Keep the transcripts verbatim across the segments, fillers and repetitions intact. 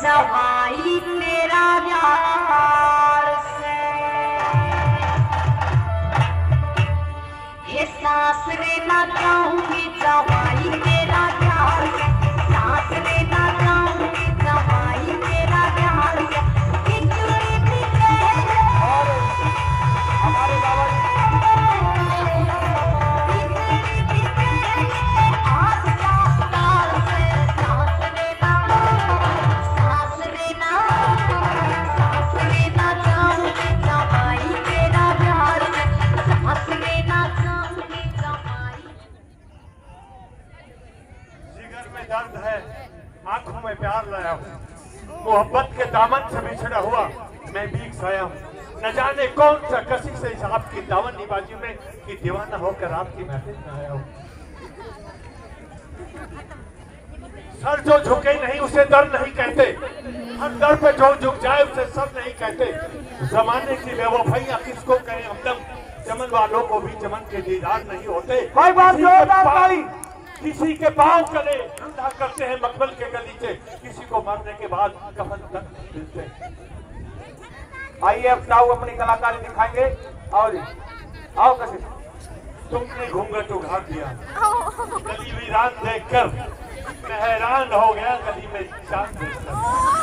जवाई तेरा प्यार से ये सांस लेना चाहूंगी जवाई तेरा प्यार से, सांस लेना चाहूंगी जवाई तेरा प्यार से। हमारे बाबा दर्द है, आंखों में प्यार लाया हूँ, मोहब्बत के दामन से बिछड़ा हुआ मैं भीख साया हूँ। न जाने कौन सा कसी से इस आपकी दावन निबाजी में कि दीवाना होकर आपकी महफिल में आया हूँ। सर जो झुके नहीं उसे दर नहीं कहते, हर दर पे जो झुक जाए उसे सर नहीं कहते। जमाने की बेवफाइयां किसको कहें हमदम, चमन वालों को भी चमन के दीदार नहीं होते। भाई बात भाई किसी के पांव गले ठंडा करते हैं मकबल के गलीचे, किसी को मरने के बाद कफन तक मिलते। आइए अब ताऊ अपनी कलाकारी दिखाएंगे। और आओ कैसे तुमने घूंघट उघाड़ दिया, गली वीरान देखकर मैं हैरान हो गया, गली में चांद देखकर।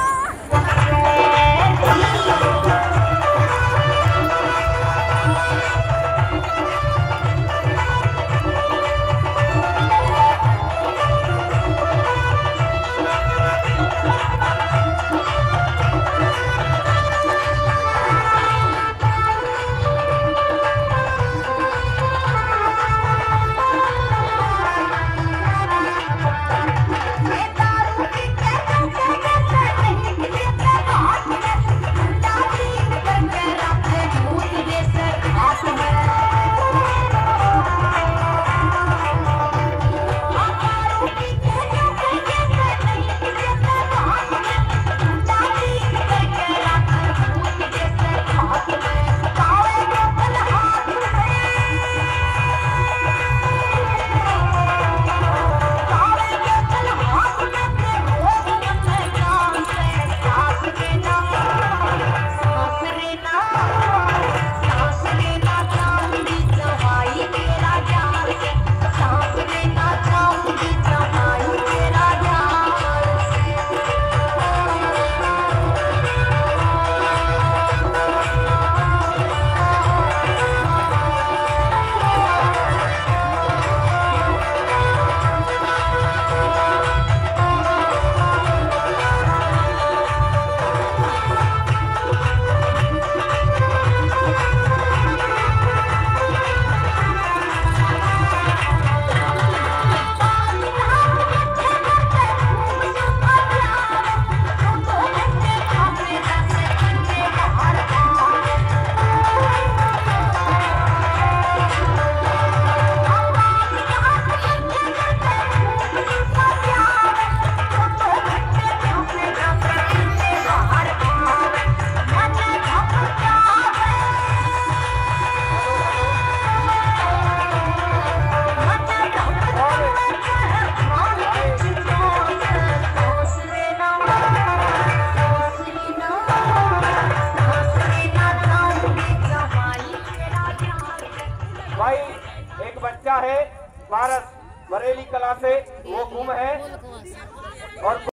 भाई एक बच्चा है भारत बरेली कला से, वो गुम है और